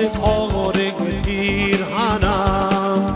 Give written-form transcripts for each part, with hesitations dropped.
پاره پیرهنم.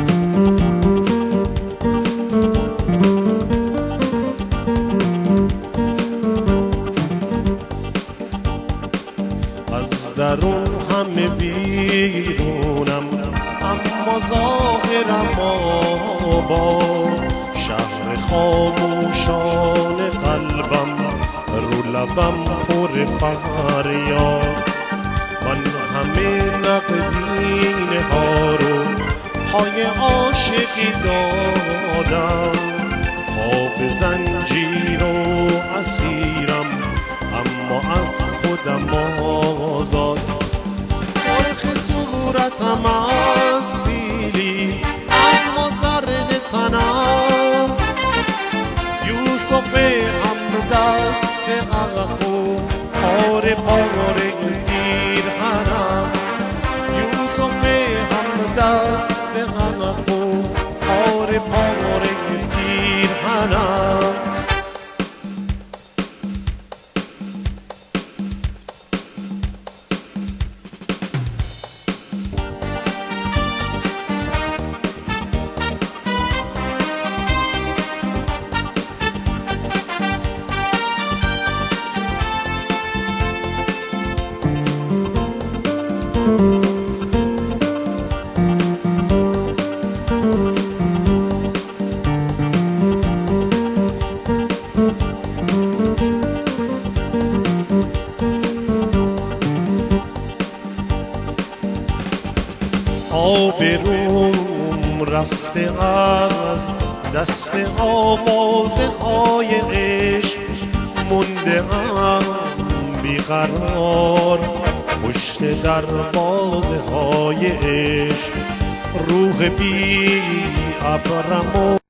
از درون همه ویرونم اما ظاهرم آباد، شهر خاموشان قلبم رو لبم پر فریاد. من همه نقدینه ها رو پای عاشقی دادم، خواب زنجیر و اسیرم اما از خودم آزاد. سرخ صورتم از سیلی اما زرد تنم، یوسف هم دست عقب و پاره پاره پیرهنم. یوسف هم دست عقب و پاره پاره پیرهنم. آبروم رفته از دست آوازه های عشق، مونده ام بیقرار پشت دروازه های عشق. روح بی ابرم